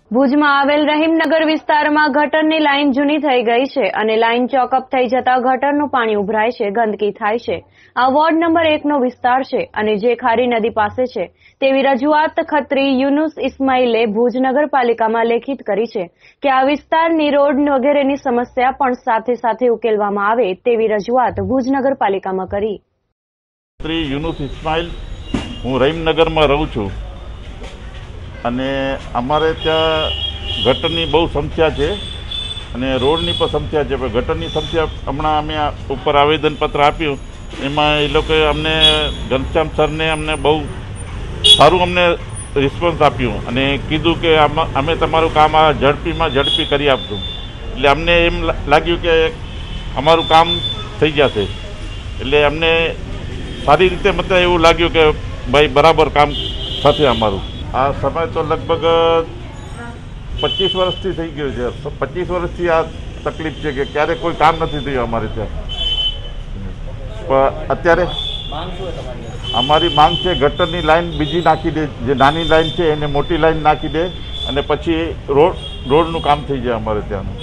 ભુજમાં આવેલ રહીમનગર વિસ્તારમાં ગટરની લાઇન જૂની થઈ ગઈ છે અને લાઇન ચોકઅપ થઈ જતા ગટરનું પાણી ઉભરાય છે, ગંદકી થાય છે। આ વોર્ડ નંબર 1 નો વિસ્તાર છે અને જે ખારી નદી પાસે છે તેવી રજૂઆત ખત્રી યુનુસ ઇસ્માઇલે ભુજ નગરપાલિકામાં લેખિત કરી છે કે આ વિસ્તારની રોડ વગેરેની સમસ્યા પણ સાથે સાથે ઉકેલવામાં આવે તેવી રજૂઆત ભુજ નગરપાલિકામાં કરી। ખત્રી યુનુસ ઇસ્માઇલ, હું રહીમનગરમાં રહું છું અને અમારે ત્યાં ગટરની બહુ સમસ્યા છે અને રોડની પણ સમસ્યા છે। પણ ગટરની સમસ્યા હમણાં અમે ઉપર આવેદનપત્ર આપ્યું, એમાં એ લોકોએ અમને ઘનશ્યામ સરને અમને બહુ સારું અમને રિસ્પોન્સ આપ્યું અને કીધું કે અમે તમારું કામ આ ઝડપી કરી આપશું। એટલે અમને એમ લાગ્યું કે અમારું કામ થઈ જશે, એટલે અમને સારી રીતે મતલબ એવું લાગ્યું કે ભાઈ બરાબર કામ થશે અમારું। આ સમય તો લગભગ 25 વર્ષથી થઈ ગયો છે। 25 વર્ષથી આ તકલીફ છે કે ક્યારે કોઈ કામ નથી થયું અમારે ત્યાં। પણ અત્યારે અમારી માંગ છે ગટરની લાઈન બીજી નાખી દે, જે નાની લાઈન છે એને મોટી લાઈન નાખી દે અને પછી રોડનું કામ થઈ જાય અમારે ત્યાંનું।